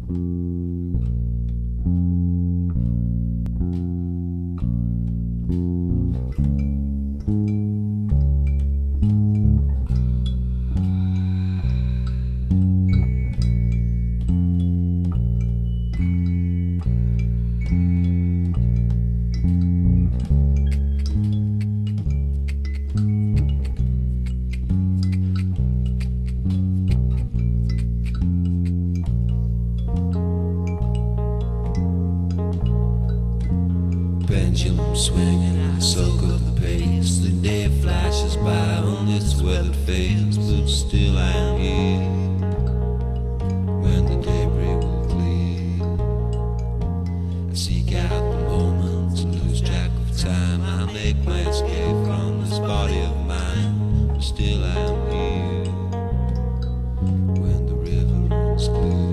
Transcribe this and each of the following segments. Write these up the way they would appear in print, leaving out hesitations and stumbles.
Pendulum swinging, I soak up the pace. The day flashes by on its weathered face, but still I am here when the debris will clear. I seek out the moment to lose track of time. I make my escape from this body of mine, but still I am here when the river runs clear.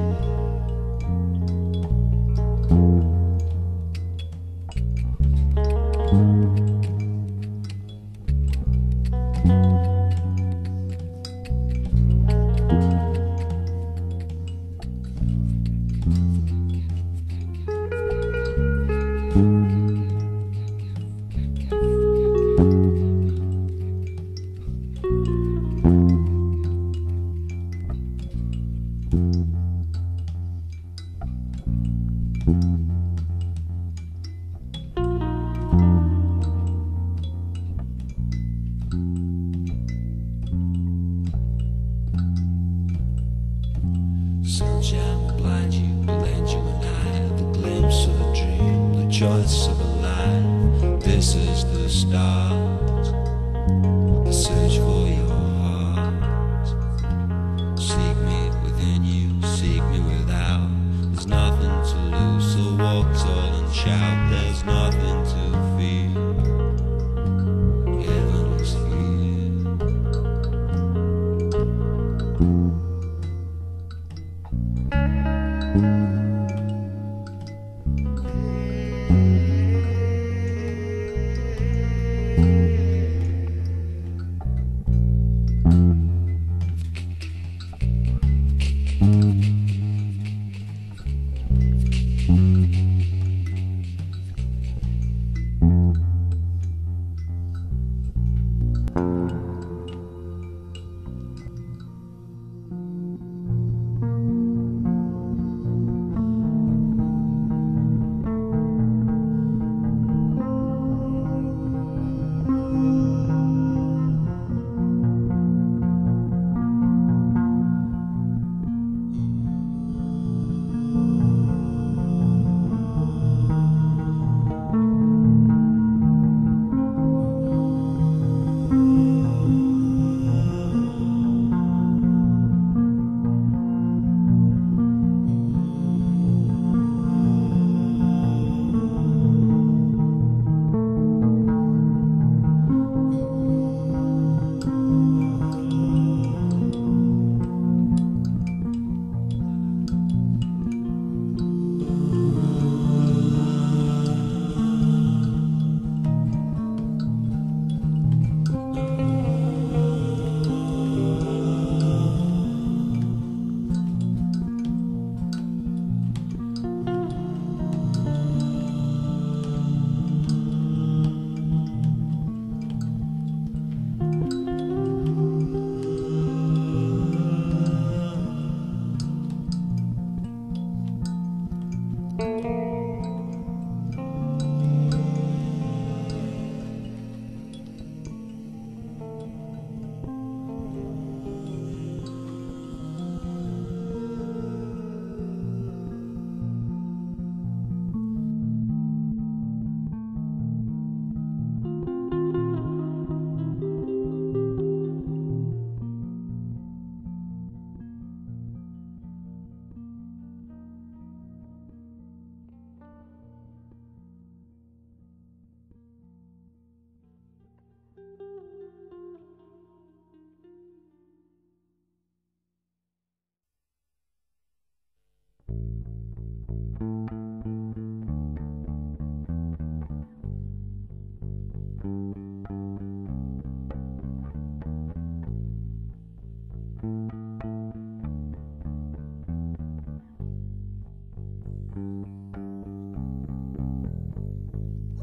Sunshine will blind you, blend you and I, the glimpse of a dream, the choice of a life. This is the start, the search for your heart. Seek me within you, seek me without. There's nothing to lose, so walk tall and shout. There's nothing to fear, heaven is here.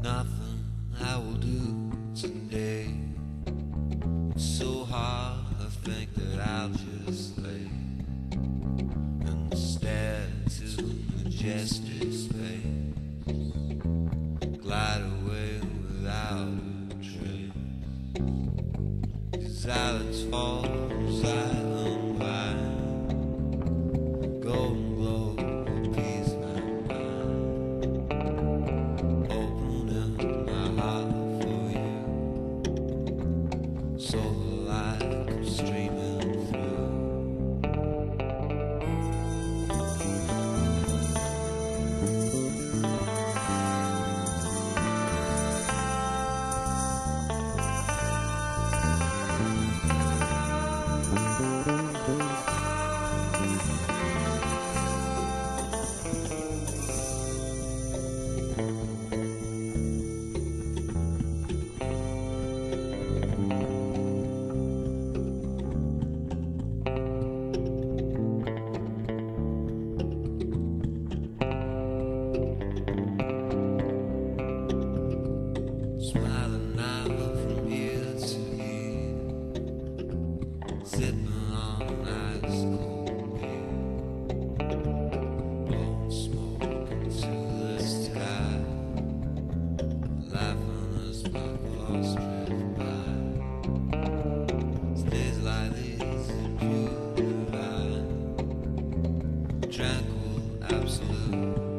Nothing I will do today. It's so hard, I think that I'll just lay and stare to the majestic space, glide away without a trace. Silence falls, I unwind. Golden glow appease my mind. Opening my heart for you, so the light comes streaming through. Smiling now from ear to ear, sipping on ice cold beer, blowing smoke into the sky, laughing as my clothes drift by. Days like these are pure divine, tranquil, absolute.